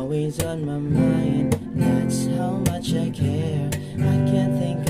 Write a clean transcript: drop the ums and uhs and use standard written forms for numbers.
always on my mind. That's how much I care. I can't think